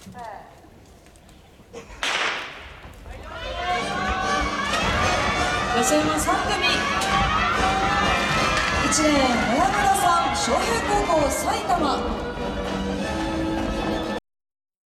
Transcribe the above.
予選は3組。1レーン小山田さん、昌平高校埼玉。